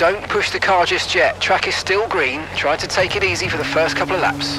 Don't push the car just yet. Track is still green. Try to take it easy for the first couple of laps.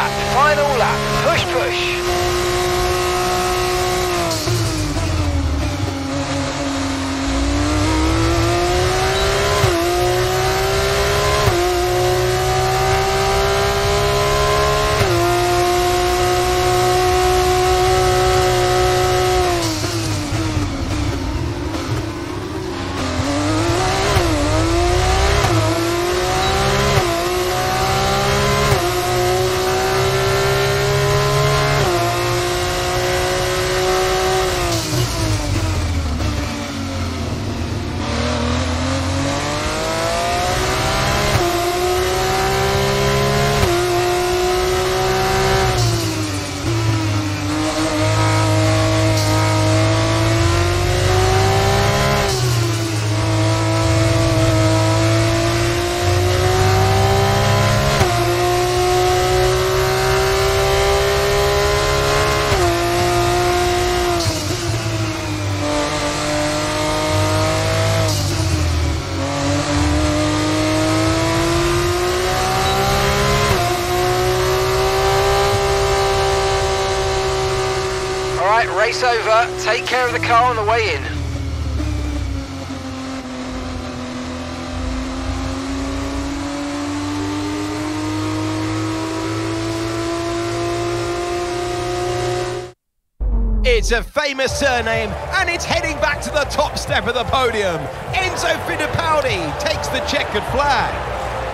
lap, final lap. Push, push. Race over, take care of the car on the way in. It's a famous surname, and it's heading back to the top step of the podium. Enzo Fittipaldi takes the checkered flag.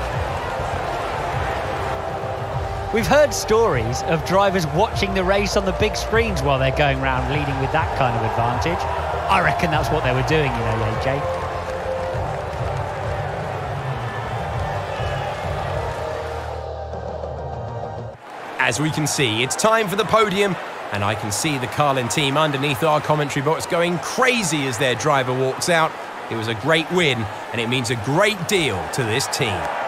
We've heard stories of drivers watching the race on the big screens while they're going around leading with that kind of advantage. I reckon that's what they were doing, you know, AJ. As we can see, it's time for the podium, and I can see the Carlin team underneath our commentary box going crazy as their driver walks out. It was a great win, and it means a great deal to this team.